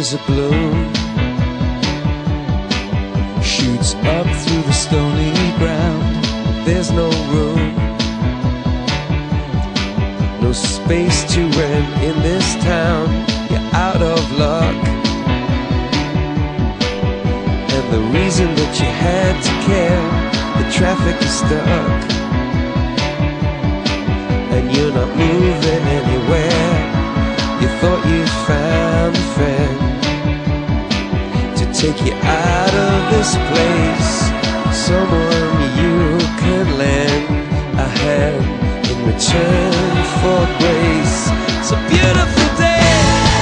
There's a bloom shoots up through the stony ground. There's no room, no space to rent in this town. You're out of luck, and the reason that you had to care, the traffic is stuck, and you're not moving anywhere. You thought you found a friend to take you out of this place, someone you could lend a hand in return for grace. It's a beautiful day.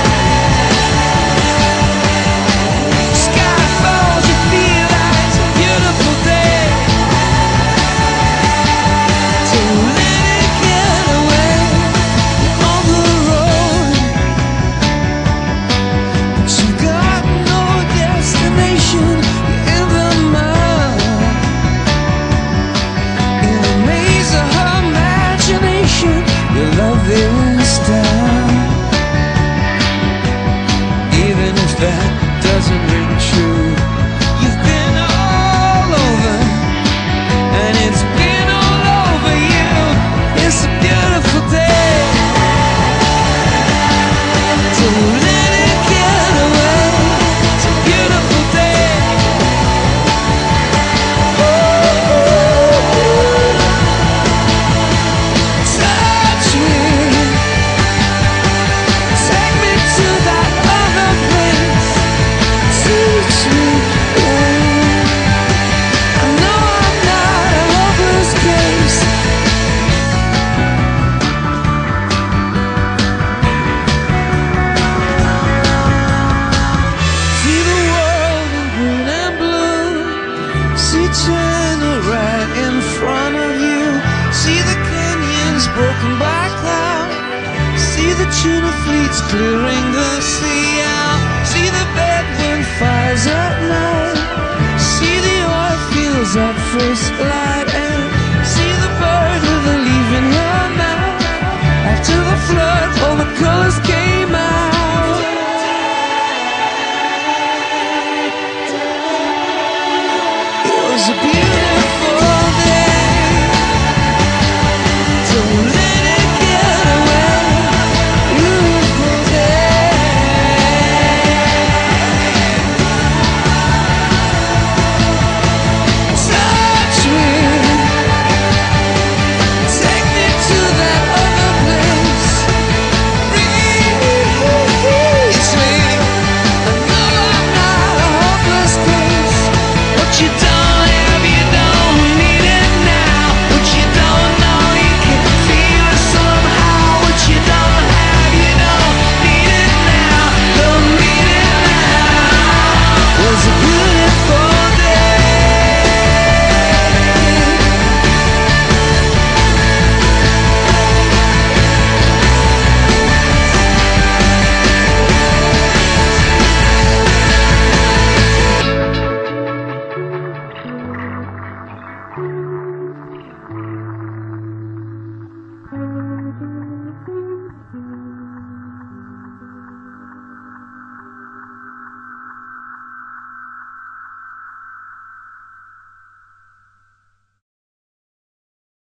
Sky falls, you feel like it's a beautiful day to let it get away. You're on the road, but you got no destination. You're in the mud, in the maze of her imagination. Your love is down, even if that doesn't ring true. You've been all over, and it's been all over you. It's a beautiful day to let it get away. It's a beautiful day. Touch me, take me to that other place. Teach me, I know I'm not a hopeless case. See the world in green and blue. See China right in front of you. See the canyons broken by cloud. See the tuna fleets clearing the sea out. See the bedroom fires at night. See the oil fields at first light. And see the bird with a leaf in her mouth. After the flood, all the colors